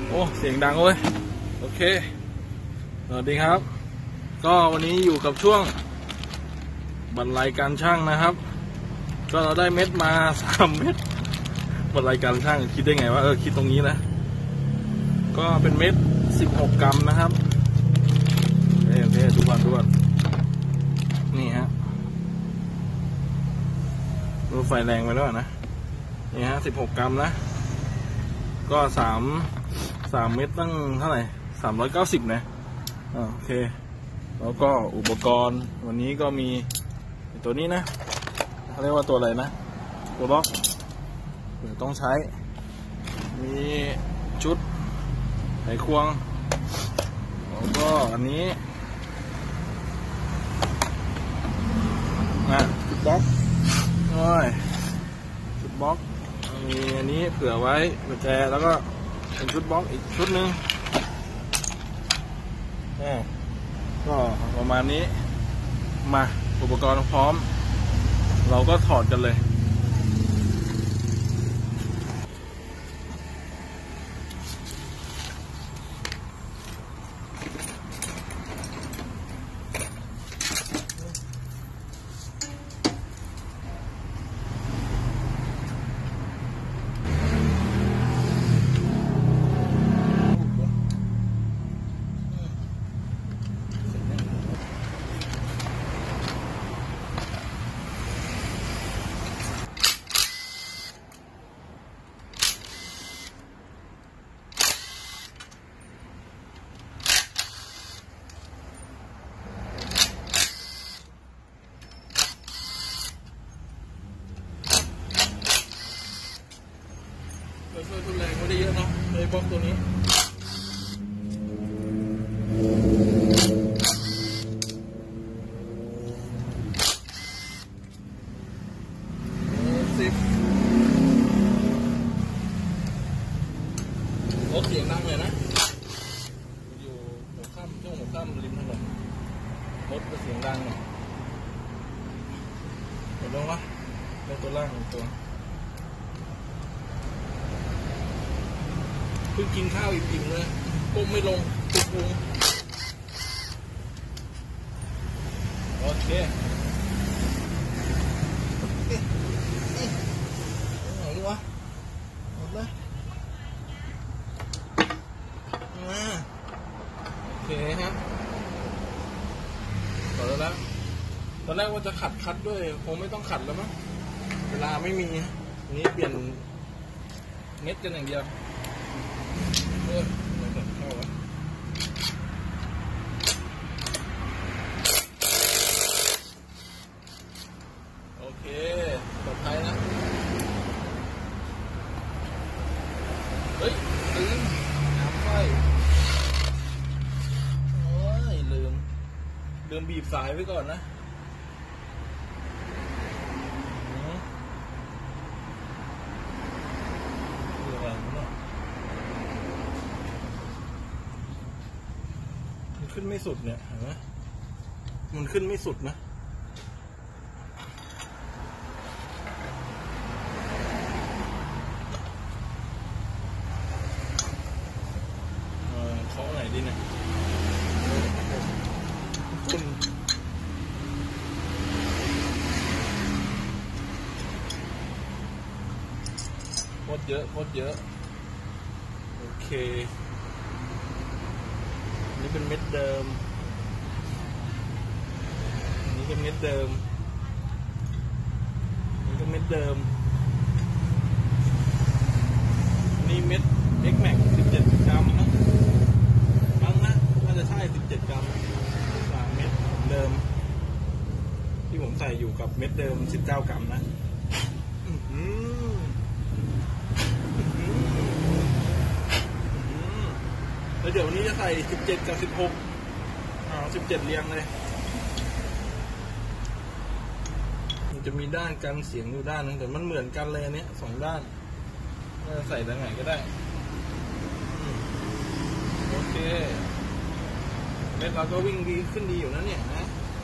โอ้เสียงดังเว้ยโอเคสวัสดีครับก็วันนี้อยู่กับช่วงบรรลัยการช่างนะครับก็เราได้เม็ดมา3 เม็ดบรรลัยการช่างคิดได้ไงว่าคิดตรงนี้นะก็เป็นเม็ด16 กรัมนะครับโอเคทุกวันนี่ฮะรถไฟแรงไปแล้วนะนี่ฮะ16 กรัมนะก็3 เม็ดตั้งเท่าไหร่390นะโอเคแล้วก็อุปกรณ์วันนี้ก็มีตัวนี้นะเขาเรียกว่าตัวอะไรนะตัวล็อกเดี๋ยวต้องใช้มีชุดไขควงแล้วก็อันนี้ชุดบล็อกชุดบล็อกมีอันนี้เผื่อไว้กุญแจแล้วก็เป็นชุดบล็อกอีกชุดหนึ่งก็ประมาณนี้มาอุปกรณ์พร้อมเราก็ถอดกันเลยช่วยทุนแรงไม่ได้เยอะเนาะเลยบล็อกตัวนี้รถเสียงดังเลยนะอยู่หัวค่ำช่วงหัวค่ำริมถนนรถเสียงดังเห็นไหมวะเป็นตัวล่างตัวเพิ่งกินข้าวอิ่มๆเลยก้มไม่ลงตุกพุงโอเคไหนดีวะหมดเลยโอเคครับต่อแล้วตอนแรกว่าจะขัดด้วยคงไม่ต้องขัดแล้วมั้งเวลาไม่มีนี้เปลี่ยนเม็ดกันอย่างเดียวโอเคปลอดภัยนะเฮ้ยลืมน้ำไฟโอ้ยลืมบีบสายไว้ก่อนนะขึ้นไม่สุดเนี่ยเห็นไหมมันขึ้นไม่สุดนะเคาะไหนดีเนี่ยขึ้นโคตรเยอะโอเคนี่เป็นเม็ดเดิมนี่เป็นเม็ดเดิมนี่ก็เม็ดเดิมนี่เม็ด X Max 17 กรัมมั้งนะน่าจะใช่17 กรัม3 เม็ดเดิมที่ผมใส่อยู่กับเม็ดเดิม19 กรัมนะแล้วเดี๋ยววันนี้จะใส่17 กับ 16 17 เรียงเลยมันจะมีด้านกันเสียงอยู่ด้านนึงแต่มันเหมือนกันเลยอันนี้2 ด้านจะใส่ด้านไหนก็ได้โอเคเม็ดเราก็วิ่งดีขึ้นดีอยู่นะเนี่ยนะ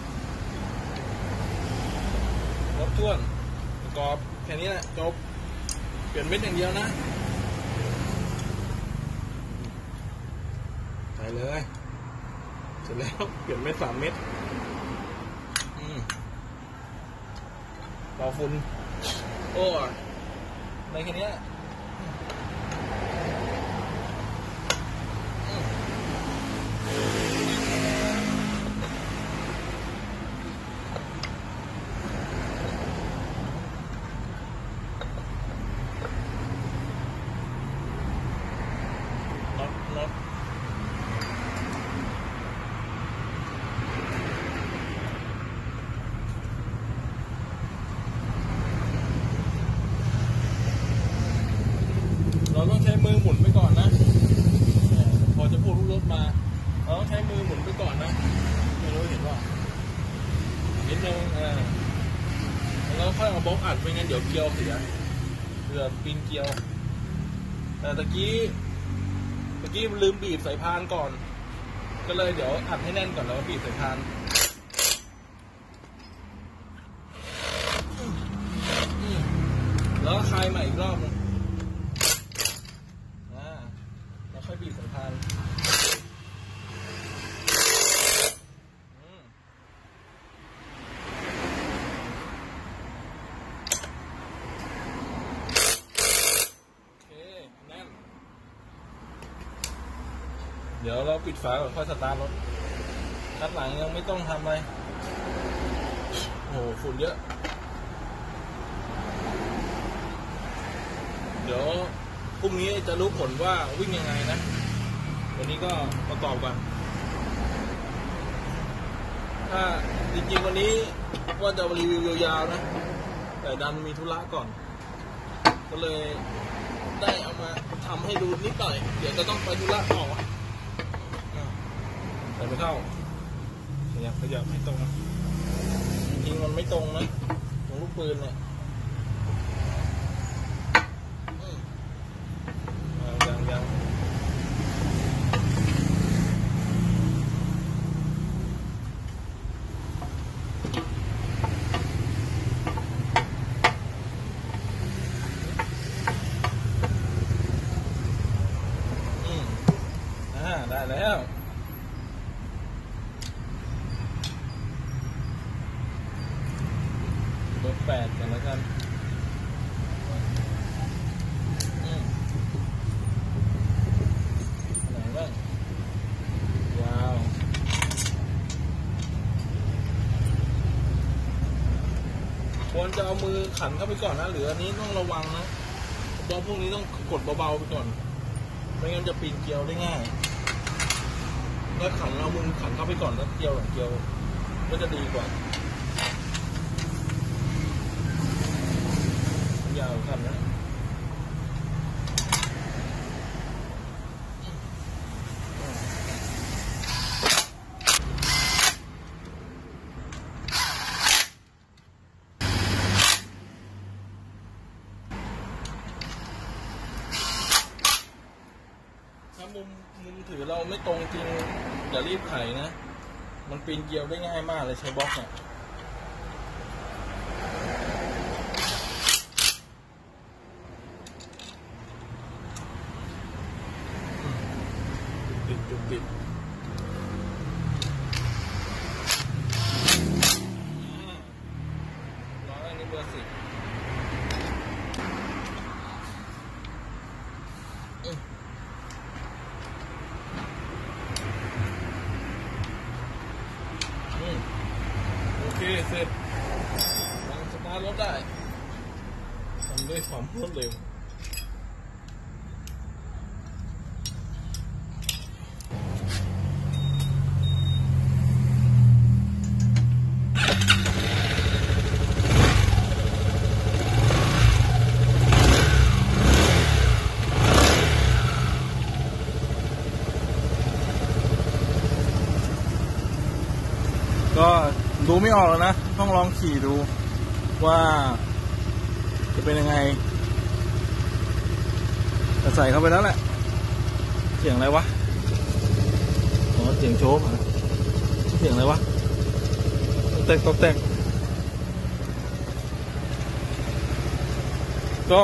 ครบถ้วนประกอบแค่นี้แหละจบเปลี่ยนเม็ดอย่างเดียวนะเลยเสร็จแล้วเปลี่ยนเม็ด3 เม็ดเป่าฝุ่นโอ้ในแค่นี้น็อตเราต้องใช้มือหมุนไปก่อนนะพอจะพูดรถมาเราต้องใช้มือหมุนไปก่อนนะไม่รู้เห็นว่านิดนึงแล้วค่อยเอาบล็อกอัดไปงั้นเดี๋ยวเกลียวเสียเรือปีนเกลียวแต่ตะกี้ลืมบีบสายพานก่อนก็เลยเดี๋ยวอัดให้แน่นก่อนแล้วบีบสายพานแล้วคลายใหม่อีกรอบนึงแล้วค่อยบีบสายพานเดี๋ยวเราปิดฝาก่อนค่อยสตาร์ทรถคันหลังยังไม่ต้องทำอะไรโอ้โหฝุ่นเยอะเดี๋ยวพรุ่งนี้จะรู้ผลว่าวิ่งยังไงนะวันนี้ก็ประกอบกันถ้าจริงๆวันนี้ว่าจะรีวิวยาวๆนะแต่ดันมีธุระก่อนก็เลยได้เอามาทำให้ดูนิดหน่อยเดี๋ยวจะต้องไปธุระต่อแต่ไม่เข้าขยับให้ตรงจริงๆมันไม่ตรงนะตรงลูกปืนเนี่ยยังได้แล้วเบอร์8กันแล้วกันไหนบ้างว้าวควรจะเอามือขันเข้าไปก่อนนะหรืออันนี้ต้องระวังนะบอลพวกนี้ต้องกดเบาๆไปก่อนไม่งั้นจะปีนเกลียวได้ง่ายแล้วขันเรามือขันเข้าไปก่อนแล้วเกลียวหลังเกลียวก็จะดีกว่ายาวขันนะถ้ามุมถือเราไม่ตรงจริงอย่ารีบไขนะมันปีนเกลียวได้ง่ายมากเลยใช้บล็อกเนี่ยปิดร้อยอันนี้เบอร์10โอเคเสร็จวางสตาร์ทรถได้ทำด้วยความรวดเร็วก็ดูไม่ออกแล้วนะต้องลองขี่ดูว่าจะเป็นยังไงแต่ใส่เข้าไปแล้วแหละเสียงอะไรวะอ๋อเสียงโช๊กเสียงอะไรวะแตกก็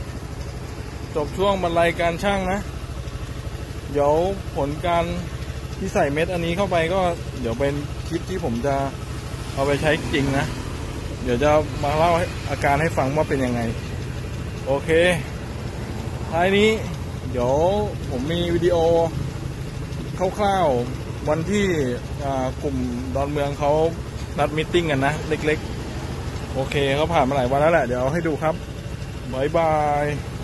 จบช่วงบรรลัยการช่างนะเดี๋ยวผลการที่ใส่เม็ดอันนี้เข้าไปก็เดี๋ยวเป็นคลิปที่ผมจะเอาไปใช้จริงนะเดี๋ยวจะมาเล่าอาการให้ฟังว่าเป็นยังไงโอเคท้ายนี้เดี๋ยวผมมีวิดีโอคร่าวๆวันที่กลุ่มดอนเมืองเขานัดมีตติ้งกันนะเล็กๆโอเคเขาผ่านมาหลายวันแล้วแหละเดี๋ยวให้ดูครับบ๊ายบาย